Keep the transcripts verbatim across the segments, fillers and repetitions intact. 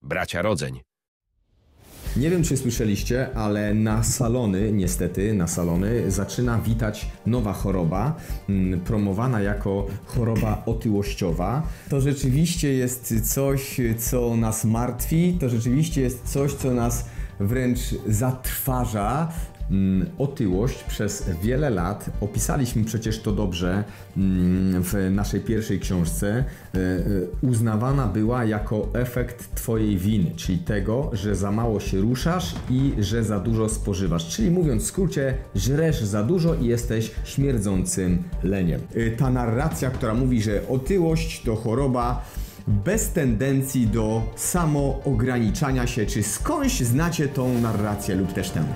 Bracia Rodzeń. Nie wiem, czy słyszeliście, ale na salony, niestety, na salony zaczyna witać nowa choroba, promowana jako choroba otyłościowa. To rzeczywiście jest coś, co nas martwi, to rzeczywiście jest coś, co nas wręcz zatrważa. Otyłość przez wiele lat, opisaliśmy przecież to dobrze w naszej pierwszej książce, uznawana była jako efekt twojej winy, czyli tego, że za mało się ruszasz i że za dużo spożywasz. Czyli mówiąc w skrócie, żresz za dużo i jesteś śmierdzącym leniem. Ta narracja, która mówi, że otyłość to choroba bez tendencji do samoograniczania się, czy skądś znacie tą narrację lub też tę?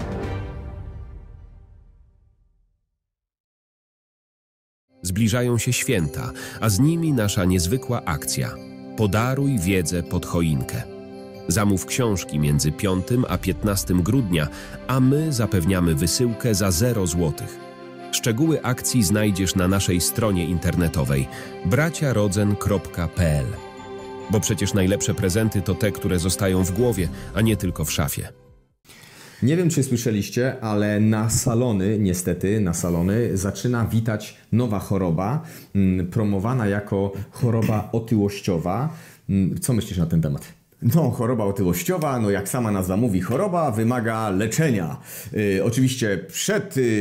Zbliżają się święta, a z nimi nasza niezwykła akcja. Podaruj wiedzę pod choinkę. Zamów książki między piątym a piętnastym grudnia, a my zapewniamy wysyłkę za zero złotych. Szczegóły akcji znajdziesz na naszej stronie internetowej bracia rodzen kropka p l. Bo przecież najlepsze prezenty to te, które zostają w głowie, a nie tylko w szafie. Nie wiem, czy słyszeliście, ale na salony, niestety, na salony zaczyna witać nowa choroba, promowana jako choroba otyłościowa. Co myślisz na ten temat? No, choroba otyłościowa, no jak sama nazwa mówi, choroba wymaga leczenia. Yy, oczywiście przed yy,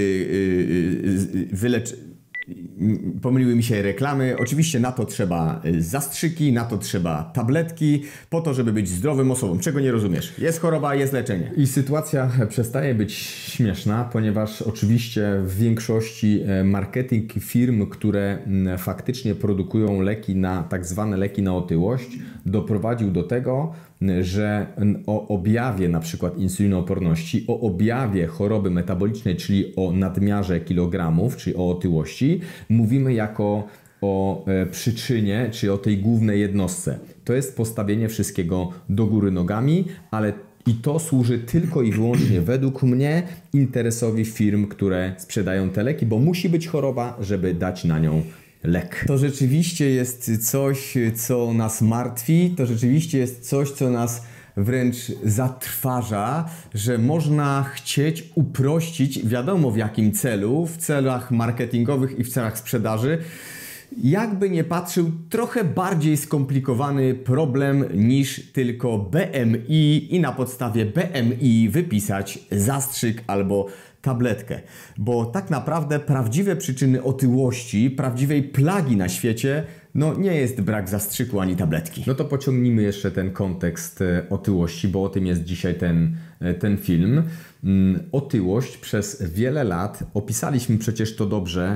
yy, wyleczeniem... Pomyliły mi się reklamy. Oczywiście na to trzeba zastrzyki, na to trzeba tabletki, po to, żeby być zdrowym osobą. Czego nie rozumiesz? Jest choroba, jest leczenie. I sytuacja przestaje być śmieszna, ponieważ oczywiście w większości marketing firm, które faktycznie produkują leki na tak zwane leki na otyłość, doprowadził do tego, że o objawie na przykład insulinooporności, o objawie choroby metabolicznej, czyli o nadmiarze kilogramów, czyli o otyłości, mówimy jako o przyczynie, czy o tej głównej jednostce. To jest postawienie wszystkiego do góry nogami, ale i to służy tylko i wyłącznie według mnie interesowi firm, które sprzedają te leki, bo musi być choroba, żeby dać na nią lek. To rzeczywiście jest coś, co nas martwi, to rzeczywiście jest coś, co nas wręcz zatrważa, że można chcieć uprościć, wiadomo w jakim celu, w celach marketingowych i w celach sprzedaży, jakby nie patrzył, trochę bardziej skomplikowany problem niż tylko B M I i na podstawie B M I wypisać zastrzyk albo tabletkę. Bo tak naprawdę prawdziwe przyczyny otyłości, prawdziwej plagi na świecie, no nie jest brak zastrzyku ani tabletki. No to pociągnijmy jeszcze ten kontekst otyłości, bo o tym jest dzisiaj ten, ten film. Otyłość przez wiele lat, opisaliśmy przecież to dobrze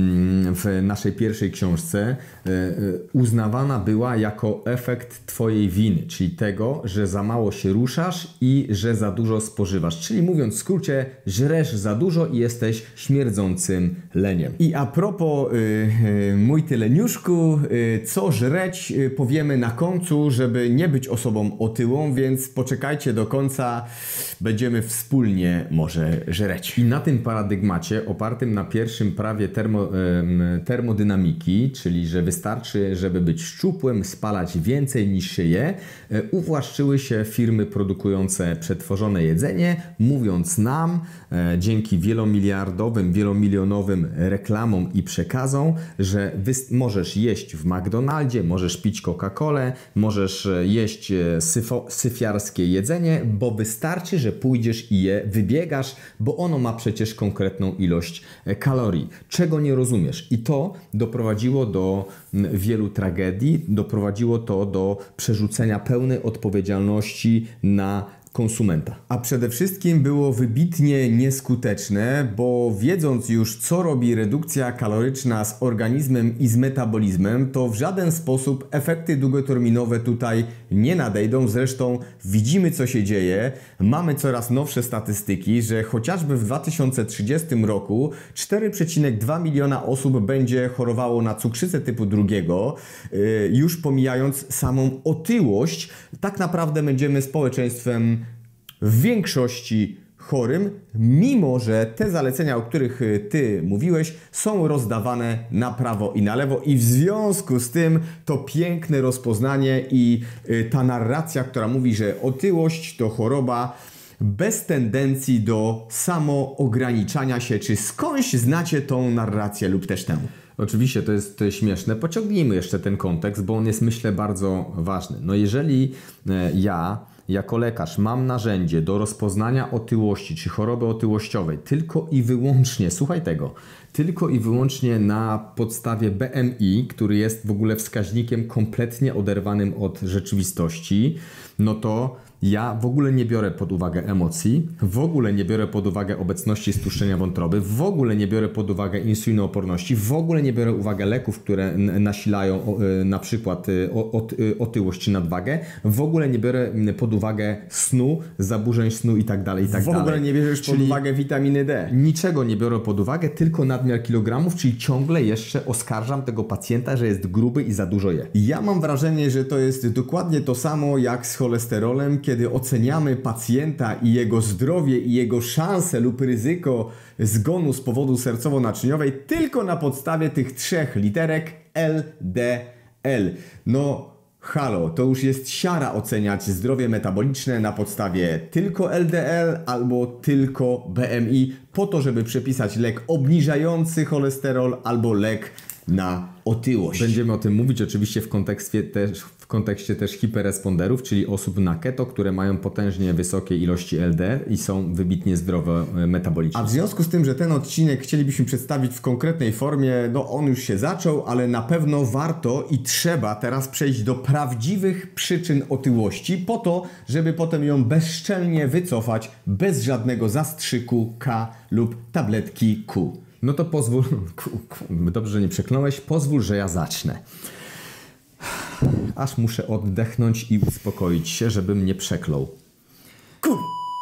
w naszej pierwszej książce, uznawana była jako efekt twojej winy, czyli tego, że za mało się ruszasz i że za dużo spożywasz. Czyli mówiąc w skrócie, żresz za dużo i jesteś śmierdzącym leniem. I a propos yy, mój ty leniuszku, yy, co żreć, yy, powiemy na końcu, żeby nie być osobą otyłą, więc poczekajcie do końca, będziemy wspólnie może żreć. I na tym paradygmacie opartym na pierwszym prawie termo, yy, termodynamiki, czyli że wystarczy, żeby być szczupłym, spalać więcej niż się je, yy, uwłaszczyły się firmy produkujące przetworzone jedzenie, mówiąc nam, yy, dzięki wielomiliardowym, wielomilionowym reklamom i przekazom, że możesz jeść w McDonaldzie, możesz pić Coca-Colę, możesz jeść syfo, syfiarskie jedzenie, bo wystarczy, że pójdziesz i je wybiegasz, bo ono ma przecież konkretną ilość kalorii. Czego nie rozumiesz? I to doprowadziło do wielu tragedii, doprowadziło to do przerzucenia pełnej odpowiedzialności na konsumenta. A przede wszystkim było wybitnie nieskuteczne, bo wiedząc już, co robi redukcja kaloryczna z organizmem i z metabolizmem, to w żaden sposób efekty długoterminowe tutaj nie nadejdą. Zresztą widzimy, co się dzieje. Mamy coraz nowsze statystyki, że chociażby w dwa tysiące trzydziestym roku cztery przecinek dwa miliona osób będzie chorowało na cukrzycę typu drugiego. Już pomijając samą otyłość, tak naprawdę będziemy społeczeństwem w większości chorym, mimo że te zalecenia, o których Ty mówiłeś, są rozdawane na prawo i na lewo i w związku z tym to piękne rozpoznanie i ta narracja, która mówi, że otyłość to choroba bez tendencji do samoograniczania się. Czy skądś znacie tą narrację lub też tę? Oczywiście to jest, to jest śmieszne. Pociągnijmy jeszcze ten kontekst, bo on jest, myślę, bardzo ważny. No jeżeli ja jako lekarz mam narzędzie do rozpoznania otyłości czy choroby otyłościowej tylko i wyłącznie, słuchaj tego, tylko i wyłącznie na podstawie B M I, który jest w ogóle wskaźnikiem kompletnie oderwanym od rzeczywistości, no to ja w ogóle nie biorę pod uwagę emocji, w ogóle nie biorę pod uwagę obecności stłuszczenia wątroby, w ogóle nie biorę pod uwagę insulinooporności, w ogóle nie biorę pod uwagę leków, które nasilają na przykład otyłość czy nadwagę, w ogóle nie biorę pod uwagę snu, zaburzeń snu i tak dalej, i tak W ogóle dalej. nie bierzesz Czyli pod uwagę witaminy D. Niczego nie biorę pod uwagę, tylko nadmiar kilogramów, czyli ciągle jeszcze oskarżam tego pacjenta, że jest gruby i za dużo je. Ja mam wrażenie, że to jest dokładnie to samo jak z cholesterolem, kiedy oceniamy pacjenta i jego zdrowie i jego szanse lub ryzyko zgonu z powodu sercowo-naczyniowej tylko na podstawie tych trzech literek L D L. No halo, to już jest siara oceniać zdrowie metaboliczne na podstawie tylko L D L albo tylko B M I po to, żeby przepisać lek obniżający cholesterol albo lek na otyłość. Będziemy o tym mówić oczywiście w kontekście też, w kontekście też hiperresponderów, czyli osób na keto, które mają potężnie wysokie ilości L D L i są wybitnie zdrowe metabolicznie. A w związku z tym, że ten odcinek chcielibyśmy przedstawić w konkretnej formie, no on już się zaczął, ale na pewno warto i trzeba teraz przejść do prawdziwych przyczyn otyłości po to, żeby potem ją bezczelnie wycofać bez żadnego zastrzyku K lub tabletki Q. No to pozwól, dobrze, że nie przekląłeś, pozwól, że ja zacznę. Aż muszę oddechnąć i uspokoić się, żebym nie przeklął. Kur...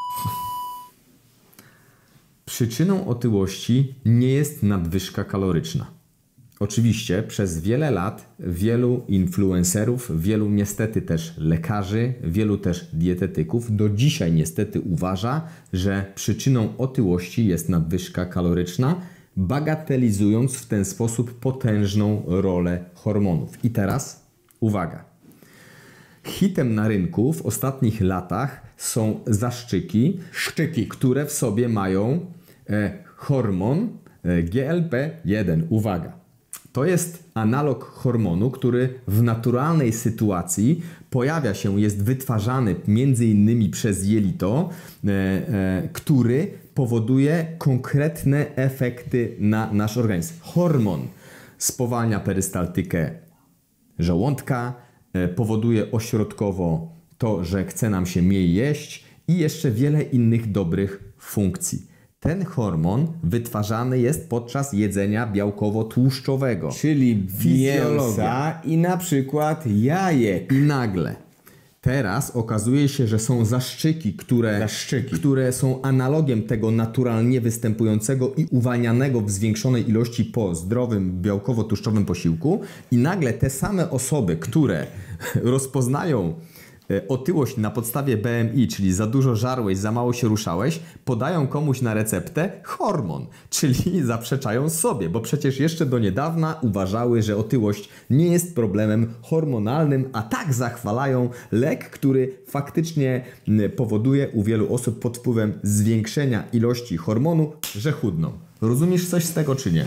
Przyczyną otyłości nie jest nadwyżka kaloryczna. Oczywiście przez wiele lat wielu influencerów, wielu niestety też lekarzy, wielu też dietetyków do dzisiaj niestety uważa, że przyczyną otyłości jest nadwyżka kaloryczna, bagatelizując w ten sposób potężną rolę hormonów. I teraz uwaga. Hitem na rynku w ostatnich latach są zaszczyki, szczyki, które w sobie mają e, hormon e, G L P jeden. Uwaga. To jest analog hormonu, który w naturalnej sytuacji pojawia się, jest wytwarzany między innymi przez jelito, e, e, który powoduje konkretne efekty na nasz organizm. Hormon spowalnia perystaltykę żołądka, e, powoduje ośrodkowo to, że chce nam się mniej jeść i jeszcze wiele innych dobrych funkcji. Ten hormon wytwarzany jest podczas jedzenia białkowo-tłuszczowego. Czyli mięsa i na przykład jajek. I nagle teraz okazuje się, że są zaszczyki, które, Zaszczyki. które są analogiem tego naturalnie występującego i uwalnianego w zwiększonej ilości po zdrowym białkowo-tłuszczowym posiłku. I nagle te same osoby, które rozpoznają otyłość na podstawie B M I, czyli za dużo żarłeś, za mało się ruszałeś, podają komuś na receptę hormon, czyli zaprzeczają sobie, bo przecież jeszcze do niedawna uważały, że otyłość nie jest problemem hormonalnym, a tak zachwalają lek, który faktycznie powoduje u wielu osób pod wpływem zwiększenia ilości hormonu, że chudną. Rozumiesz coś z tego, czy nie?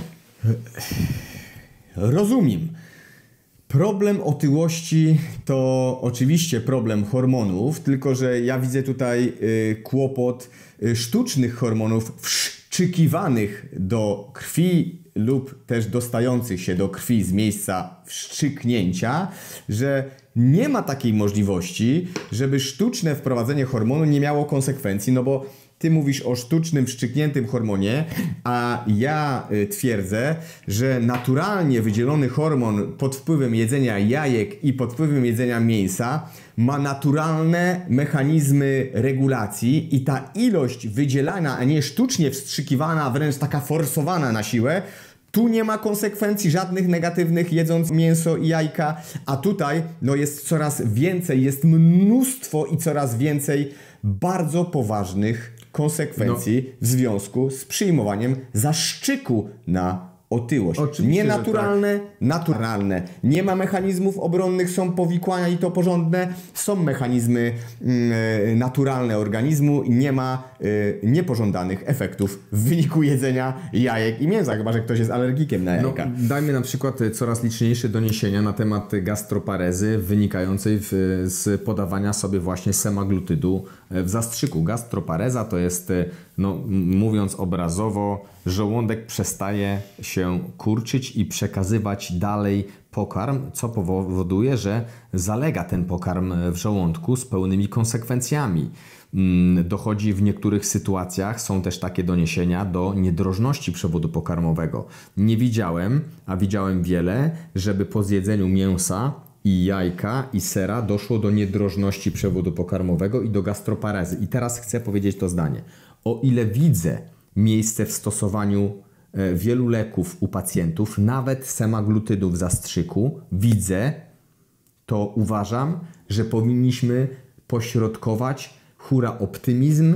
Rozumiem. Problem otyłości to oczywiście problem hormonów, tylko że ja widzę tutaj y, kłopot y, sztucznych hormonów wszczykiwanych do krwi lub też dostających się do krwi z miejsca wszczyknięcia, że nie ma takiej możliwości, żeby sztuczne wprowadzenie hormonu nie miało konsekwencji, no bo ty mówisz o sztucznym wszczykniętym hormonie, a ja y, twierdzę, że naturalnie wydzielony hormon pod wpływem jedzenia jajek i pod wpływem jedzenia mięsa ma naturalne mechanizmy regulacji i ta ilość wydzielana, a nie sztucznie wstrzykiwana, wręcz taka forsowana na siłę, tu nie ma konsekwencji żadnych negatywnych jedząc mięso i jajka, a tutaj no jest coraz więcej, jest mnóstwo i coraz więcej bardzo poważnych konsekwencji no. w związku z przyjmowaniem zastrzyku na otyłość. Oczywiście, Nienaturalne, tak. naturalne. Nie ma mechanizmów obronnych, są powikłania i to porządne. Są mechanizmy y, naturalne organizmu i nie ma y, niepożądanych efektów w wyniku jedzenia jajek i mięsa, chyba że ktoś jest alergikiem na jajka. No, dajmy na przykład coraz liczniejsze doniesienia na temat gastroparezy wynikającej w, z podawania sobie właśnie semaglutydu w zastrzyku. Gastropareza to jest, no, mówiąc obrazowo, żołądek przestaje się kurczyć i przekazywać dalej pokarm, co powoduje, że zalega ten pokarm w żołądku z pełnymi konsekwencjami. Dochodzi w niektórych sytuacjach, są też takie doniesienia, do niedrożności przewodu pokarmowego. Nie widziałem, a widziałem wiele, żeby po zjedzeniu mięsa i jajka i sera doszło do niedrożności przewodu pokarmowego i do gastroparezy. I teraz chcę powiedzieć to zdanie. O ile widzę miejsce w stosowaniu wielu leków u pacjentów, nawet semaglutydu w zastrzyku, widzę, to uważam, że powinniśmy pośrodkować hura optymizm,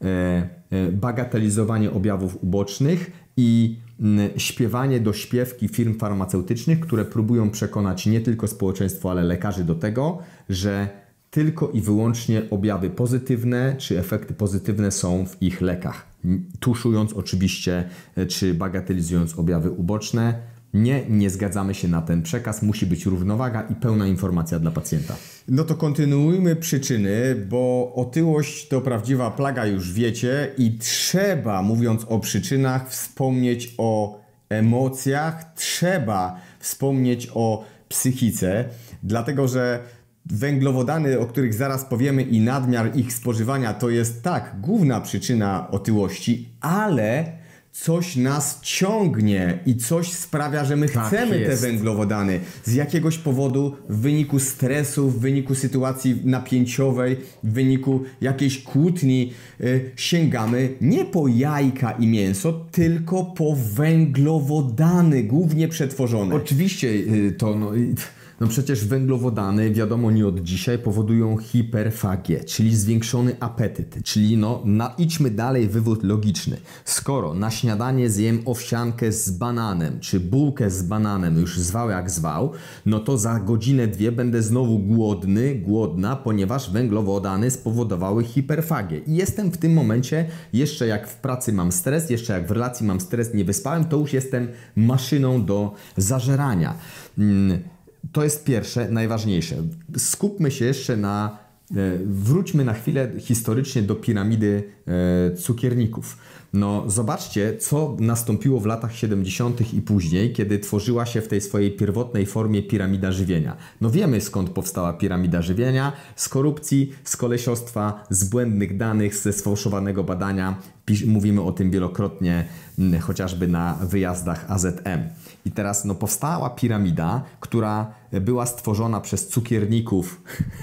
bagatelizowanie objawów ubocznych i śpiewanie do śpiewki firm farmaceutycznych, które próbują przekonać nie tylko społeczeństwo, ale lekarzy do tego, że tylko i wyłącznie objawy pozytywne czy efekty pozytywne są w ich lekach. Tuszując oczywiście czy bagatelizując objawy uboczne. Nie, nie zgadzamy się na ten przekaz. Musi być równowaga i pełna informacja dla pacjenta. No to kontynuujmy przyczyny, bo otyłość to prawdziwa plaga, już wiecie, i trzeba, mówiąc o przyczynach, wspomnieć o emocjach, trzeba wspomnieć o psychice, dlatego że węglowodany, o których zaraz powiemy, i nadmiar ich spożywania to jest tak główna przyczyna otyłości, ale coś nas ciągnie i coś sprawia, że my tak chcemy jest. te węglowodany z jakiegoś powodu, w wyniku stresu, w wyniku sytuacji napięciowej, w wyniku jakiejś kłótni yy, sięgamy nie po jajka i mięso, tylko po węglowodany, głównie przetworzone. Oczywiście yy, to... No, yy... No przecież węglowodany, wiadomo, nie od dzisiaj, powodują hiperfagię, czyli zwiększony apetyt. Czyli no, na, idźmy dalej, wywód logiczny. Skoro na śniadanie zjem owsiankę z bananem, czy bułkę z bananem, już zwał jak zwał, no to za godzinę, dwie będę znowu głodny, głodna, ponieważ węglowodany spowodowały hiperfagię. I jestem w tym momencie, jeszcze jak w pracy mam stres, jeszcze jak w relacji mam stres, nie wyspałem, to już jestem maszyną do zażerania. Hmm. To jest pierwsze, najważniejsze. Skupmy się jeszcze na, e, wróćmy na chwilę historycznie do piramidy e, cukierników. No zobaczcie, co nastąpiło w latach siedemdziesiątych i później, kiedy tworzyła się w tej swojej pierwotnej formie piramida żywienia. No wiemy, skąd powstała piramida żywienia: z korupcji, z kolesiostwa, z błędnych danych, ze sfałszowanego badania. Pisz, mówimy o tym wielokrotnie, m, chociażby na wyjazdach A Z M. I teraz no, powstała piramida, która była stworzona przez cukierników,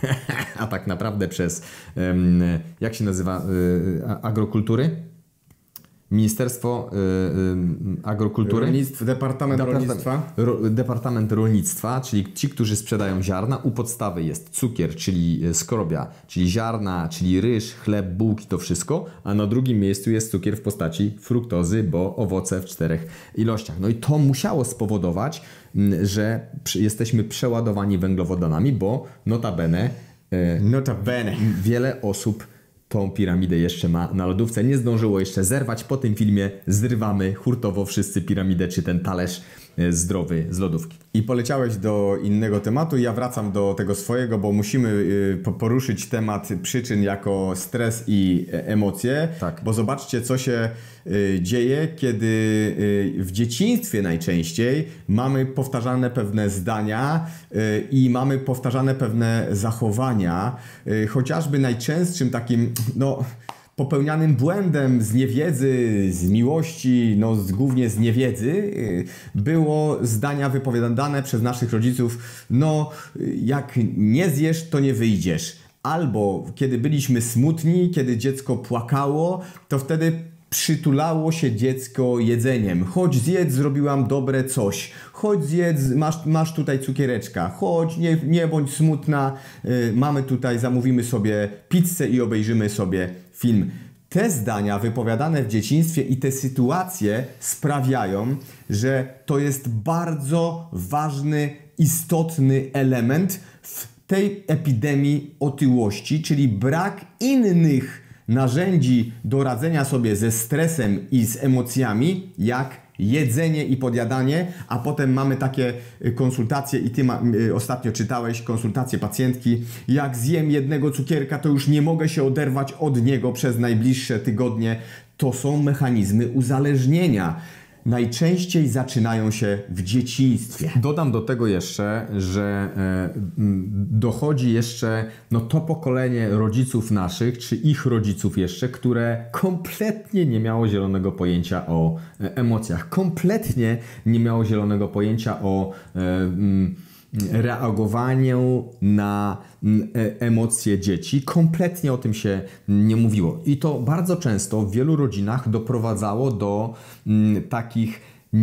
a tak naprawdę przez, um, jak się nazywa, y, agrokultury? Ministerstwo y, y, Agrokultury? Rolnictw, Departament, Departament Rolnictwa. Ro, Departament Rolnictwa, czyli ci, którzy sprzedają ziarna. U podstawy jest cukier, czyli skorobia, czyli ziarna, czyli ryż, chleb, bułki, to wszystko. A na drugim miejscu jest cukier w postaci fruktozy, bo owoce w czterech ilościach. No i to musiało spowodować, że jesteśmy przeładowani węglowodanami, bo notabene, notabene. wiele osób tą piramidę jeszcze ma na lodówce. Nie zdążyło jeszcze zerwać. Po tym filmie zrywamy hurtowo wszyscy piramidę, czy ten talerz zdrowy z lodówki. I poleciałeś do innego tematu. Ja wracam do tego swojego, bo musimy poruszyć temat przyczyn jako stres i emocje. Tak. Bo zobaczcie, co się dzieje, kiedy w dzieciństwie najczęściej mamy powtarzane pewne zdania i mamy powtarzane pewne zachowania. Chociażby najczęstszym takim, no, popełnianym błędem z niewiedzy, z miłości, no z, głównie z niewiedzy, było zdania wypowiadane przez naszych rodziców: no jak nie zjesz, to nie wyjdziesz. Albo kiedy byliśmy smutni, kiedy dziecko płakało, to wtedy przytulało się dziecko jedzeniem. Chodź zjedz, zrobiłam dobre coś. Chodź zjedz, masz, masz tutaj cukiereczka. Chodź, nie, nie bądź smutna. Yy, mamy tutaj, zamówimy sobie pizzę i obejrzymy sobie film. te zdania wypowiadane w dzieciństwie i te sytuacje sprawiają, że to jest bardzo ważny, istotny element w tej epidemii otyłości, czyli brak innych narzędzi do radzenia sobie ze stresem i z emocjami, jak jedzenie i podjadanie, a potem mamy takie konsultacje i ty ma, ostatnio czytałeś konsultację pacjentki, jak zjem jednego cukierka, to już nie mogę się oderwać od niego przez najbliższe tygodnie. To są mechanizmy uzależnienia. Najczęściej zaczynają się w dzieciństwie. Dodam do tego jeszcze, że e, dochodzi jeszcze no, to pokolenie rodziców naszych, czy ich rodziców jeszcze, które kompletnie nie miało zielonego pojęcia o e, emocjach. Kompletnie nie miało zielonego pojęcia o e, m, reagowaniu na emocje dzieci. Kompletnie o tym się nie mówiło. I to bardzo często w wielu rodzinach doprowadzało do m, takich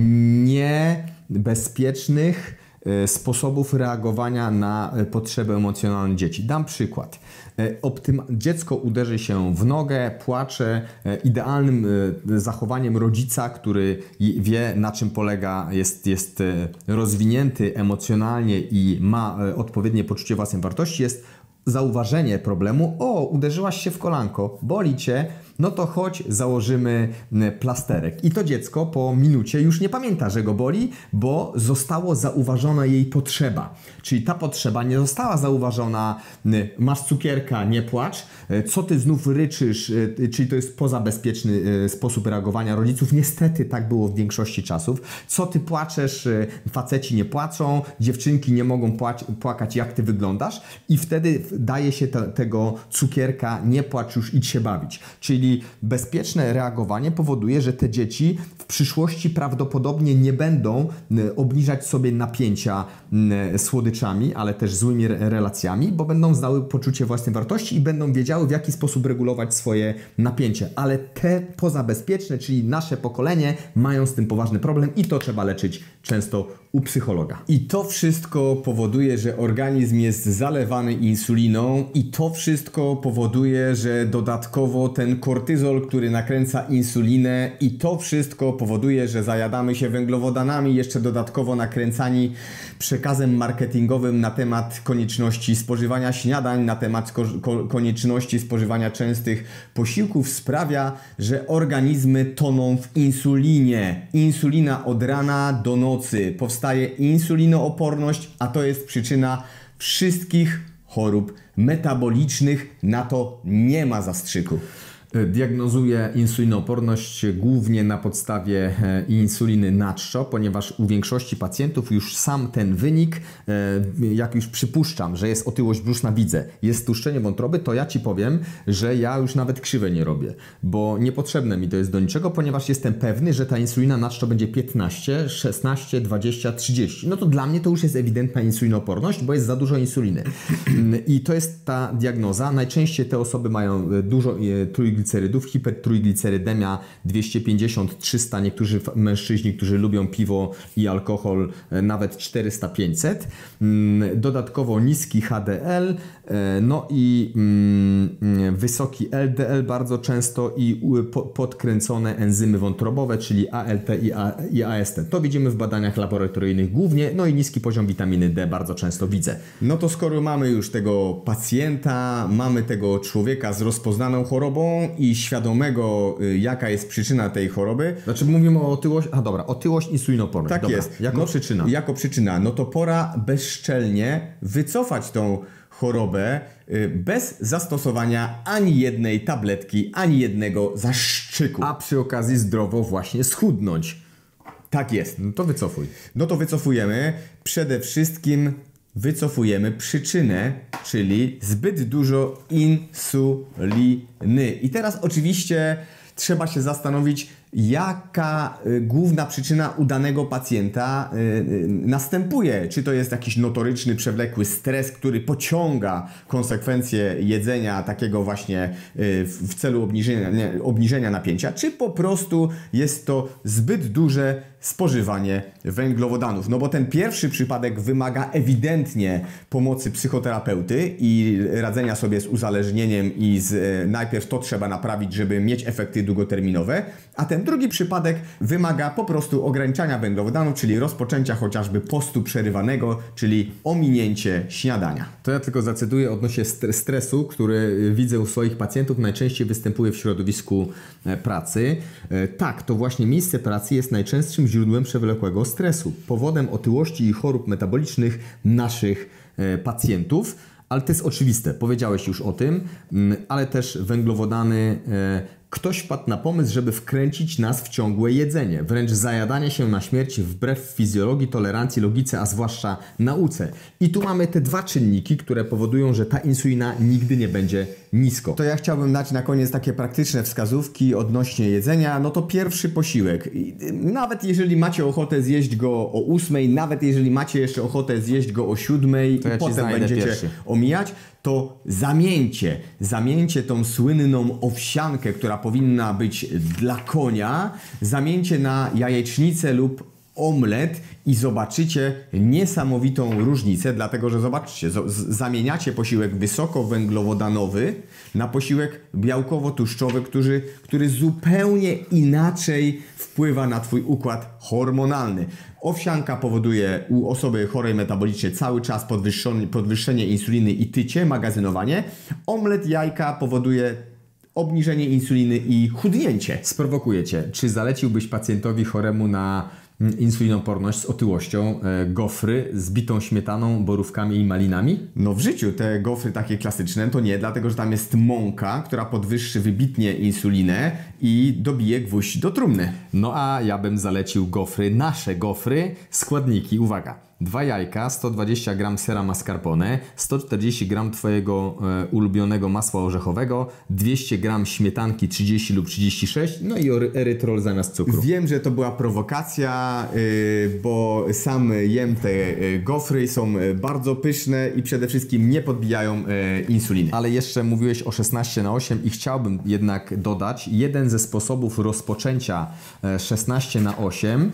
niebezpiecznych e, sposobów reagowania na potrzeby emocjonalne dzieci. Dam przykład. Optym- dziecko uderzy się w nogę, płacze. Idealnym zachowaniem rodzica, który wie, na czym polega, jest, jest rozwinięty emocjonalnie i ma odpowiednie poczucie własnej wartości, jest zauważenie problemu. O, uderzyłaś się w kolanko, boli cię, no to chodź, założymy plasterek. I to dziecko po minucie już nie pamięta, że go boli, bo zostało zauważona jej potrzeba. Czyli ta potrzeba nie została zauważona, masz cukierka, nie płacz, co ty znów ryczysz, czyli to jest pozabezpieczny sposób reagowania rodziców. Niestety tak było w większości czasów. Co ty płaczesz, faceci nie płaczą, dziewczynki nie mogą płać, płakać, jak ty wyglądasz, i wtedy daje się te, tego cukierka, nie płacz już, idź się bawić. Czyli bezpieczne reagowanie powoduje, że te dzieci w przyszłości prawdopodobnie nie będą obniżać sobie napięcia słodyczami, ale też złymi relacjami, bo będą znały poczucie własnej wartości i będą wiedziały, w jaki sposób regulować swoje napięcie. Ale te pozabezpieczne, czyli nasze pokolenie, mają z tym poważny problem i to trzeba leczyć często u psychologa. I to wszystko powoduje, że organizm jest zalewany insuliną i to wszystko powoduje, że dodatkowo ten kortyzol, który nakręca insulinę, i to wszystko powoduje, że zajadamy się węglowodanami, jeszcze dodatkowo nakręcani przekazem marketingowym na temat konieczności spożywania śniadań, na temat ko ko konieczności spożywania częstych posiłków, sprawia, że organizmy toną w insulinie. Insulina od rana do nocy. Powstaje insulinooporność, a to jest przyczyna wszystkich chorób metabolicznych. Na to nie ma zastrzyku. Diagnozuję insulinooporność głównie na podstawie insuliny natrzo, ponieważ u większości pacjentów już sam ten wynik, jak już przypuszczam, że jest otyłość brzuszna, widzę, jest tłuszczenie wątroby, to ja Ci powiem, że ja już nawet krzywe nie robię, bo niepotrzebne mi to jest do niczego, ponieważ jestem pewny, że ta insulina natrzo będzie piętnaście, szesnaście, dwadzieścia, trzydzieści. No to dla mnie to już jest ewidentna insulinooporność, bo jest za dużo insuliny. I to jest ta diagnoza. Najczęściej te osoby mają dużo trójglicerydów, hipertrójglicerydemia dwieście pięćdziesiąt trzysta, niektórzy mężczyźni, którzy lubią piwo i alkohol, nawet czterysta pięćset. Dodatkowo niski H D L, no i wysoki L D L bardzo często i podkręcone enzymy wątrobowe, czyli A L T i A S T. To widzimy w badaniach laboratoryjnych głównie, no i niski poziom witaminy D bardzo często widzę. No to skoro mamy już tego pacjenta, mamy tego człowieka z rozpoznaną chorobą i świadomego, jaka jest przyczyna tej choroby. Znaczy mówimy o otyłości, a dobra, otyłość, insulinooporność. Tak dobra, jest. Jako no, przyczyna. Jako przyczyna. No to pora bezczelnie wycofać tą chorobę bez zastosowania ani jednej tabletki, ani jednego zastrzyku. A przy okazji zdrowo właśnie schudnąć. Tak jest. No to wycofuj. No to wycofujemy. Przede wszystkim wycofujemy przyczynę, czyli zbyt dużo insuliny. I teraz oczywiście trzeba się zastanowić, jaka y, główna przyczyna u danego pacjenta y, y, następuje. Czy to jest jakiś notoryczny, przewlekły stres, który pociąga konsekwencje jedzenia takiego właśnie y, w, w celu obniżenia, nie, obniżenia napięcia, czy po prostu jest to zbyt duże spożywanie węglowodanów. No bo ten pierwszy przypadek wymaga ewidentnie pomocy psychoterapeuty i radzenia sobie z uzależnieniem i z, e, najpierw to trzeba naprawić, żeby mieć efekty długoterminowe, a ten drugi przypadek wymaga po prostu ograniczania węglowodanów, czyli rozpoczęcia chociażby postu przerywanego, czyli ominięcie śniadania. To ja tylko zacytuję odnośnie stresu, który widzę u swoich pacjentów, najczęściej występuje w środowisku pracy. Tak, to właśnie miejsce pracy jest najczęstszym źródłem przewlekłego stresu, powodem otyłości i chorób metabolicznych naszych pacjentów. Ale to jest oczywiste, powiedziałeś już o tym, ale też węglowodany. Ktoś wpadł na pomysł, żeby wkręcić nas w ciągłe jedzenie, wręcz zajadanie się na śmierć wbrew fizjologii, tolerancji, logice, a zwłaszcza nauce. I tu mamy te dwa czynniki, które powodują, że ta insulina nigdy nie będzie nisko. To ja chciałbym dać na koniec takie praktyczne wskazówki odnośnie jedzenia. No to pierwszy posiłek. Nawet jeżeli macie ochotę zjeść go o ósmej, nawet jeżeli macie jeszcze ochotę zjeść go o siódmej, to ja i potem będziecie pierwszy. omijać, to zamieńcie, zamieńcie tą słynną owsiankę, która powinna być dla konia, zamieńcie na jajecznicę lub omlet i zobaczycie niesamowitą różnicę, dlatego że zobaczcie, zamieniacie posiłek wysokowęglowodanowy na posiłek białkowo-tłuszczowy, który, który zupełnie inaczej wpływa na Twój układ hormonalny. Owsianka powoduje u osoby chorej metabolicznie cały czas podwyższenie, podwyższenie insuliny i tycie, magazynowanie. Omlet jajka powoduje obniżenie insuliny i chudnięcie. Sprowokuję Cię. Czy zaleciłbyś pacjentowi choremu na insulinoporność z otyłością e, gofry z bitą śmietaną, borówkami i malinami? No w życiu te gofry takie klasyczne to nie, dlatego że tam jest mąka, która podwyższy wybitnie insulinę i dobije gwóźdź do trumny. No a ja bym zalecił gofry, nasze gofry, składniki, uwaga. Dwa jajka, sto dwadzieścia gramów sera mascarpone, sto czterdzieści gramów Twojego e, ulubionego masła orzechowego, dwieście gramów śmietanki trzydzieści lub trzydzieści sześć, no i erytrol zamiast cukru. Wiem, że to była prowokacja, yy, bo sam jem te yy, gofry, są yy, bardzo pyszne i przede wszystkim nie podbijają yy, insuliny. Ale jeszcze mówiłeś o szesnaście na osiem i chciałbym jednak dodać jeden ze sposobów rozpoczęcia e, szesnaście na osiem.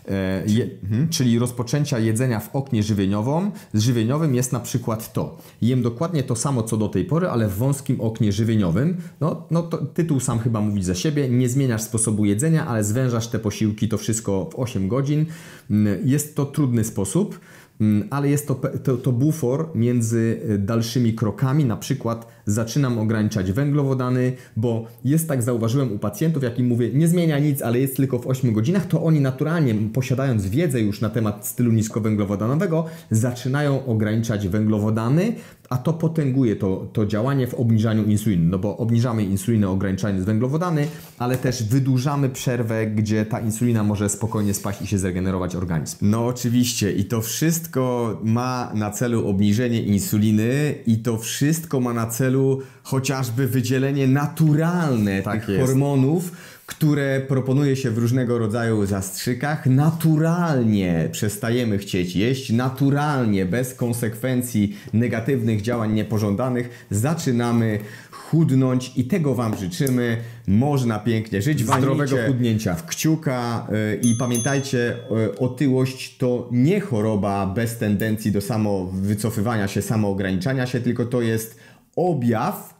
Je, mhm. Czyli rozpoczęcia jedzenia w oknie żywieniowym, żywieniowym jest na przykład to. Jem dokładnie to samo co do tej pory, ale w wąskim oknie żywieniowym. No, no to tytuł sam chyba mówi za siebie. Nie zmieniasz sposobu jedzenia, ale zwężasz te posiłki, to wszystko w osiem godzin. Jest to trudny sposób, ale jest to, to, to bufor między dalszymi krokami. Na przykład zaczynam ograniczać węglowodany, bo jest tak, zauważyłem u pacjentów, jak im mówię, nie zmienia nic, ale jest tylko w ośmiu godzinach, to oni naturalnie, posiadając wiedzę już na temat stylu niskowęglowodanowego, zaczynają ograniczać węglowodany, a to potęguje to, to działanie w obniżaniu insuliny, no bo obniżamy insulinę ograniczając węglowodany, ale też wydłużamy przerwę, gdzie ta insulina może spokojnie spaść i się zregenerować organizm. No oczywiście i to wszystko ma na celu obniżenie insuliny i to wszystko ma na celu chociażby wydzielenie naturalne tak tych jest. hormonów, które proponuje się w różnego rodzaju zastrzykach. Naturalnie przestajemy chcieć jeść, naturalnie, bez konsekwencji negatywnych działań niepożądanych zaczynamy chudnąć i tego Wam życzymy. Można pięknie żyć. Zdrowego chudnięcia. W kciuka yy, i pamiętajcie, yy, otyłość to nie choroba bez tendencji do samowycofywania się, samoograniczania się, tylko to jest objaw,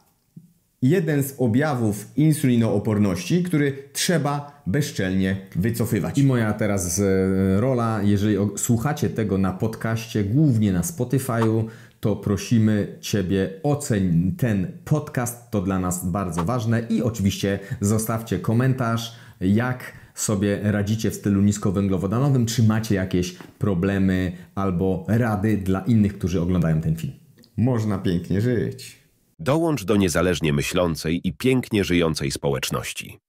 jeden z objawów insulinooporności, który trzeba bezczelnie wycofywać. I moja teraz e, rola, jeżeli o, słuchacie tego na podcaście, głównie na Spotify'u, to prosimy Ciebie, oceń ten podcast, to dla nas bardzo ważne i oczywiście zostawcie komentarz, jak sobie radzicie w stylu niskowęglowodanowym, czy macie jakieś problemy albo rady dla innych, którzy oglądają ten film. Można pięknie żyć. Dołącz do niezależnie myślącej i pięknie żyjącej społeczności.